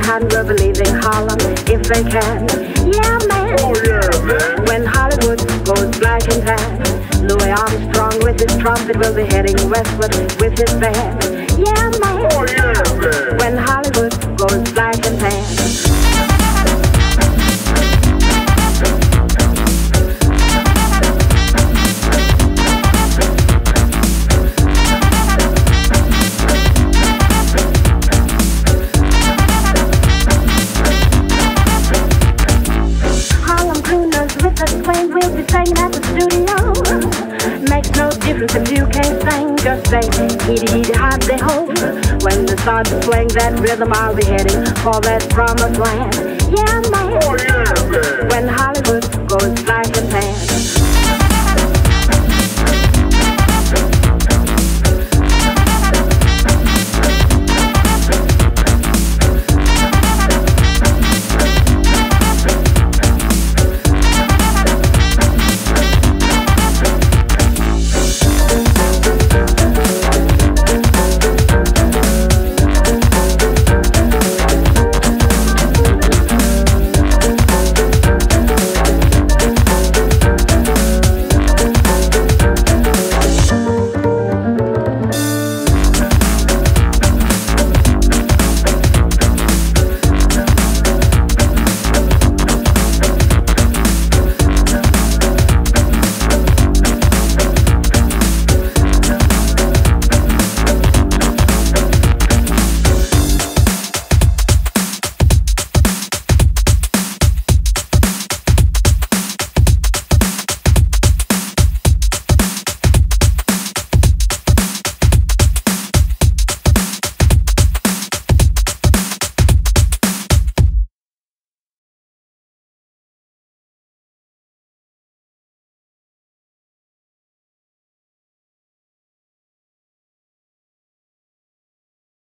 Manhattan will be leaving Harlem if they can. Yeah, man. Oh, yeah, man. When Hollywood goes black and tan, Louis Armstrong with his trumpet will be heading westward with his band. Yeah, man. Oh, yeah, man. When Hollywood goes black and tan. We'll be singing at the studio. Makes no difference if you can't sing. Just say hee hot they ho. When they start to swing that rhythm, I'll be heading for that promised land. Yeah, man. Oh, yeah, man. When Hollywood goes black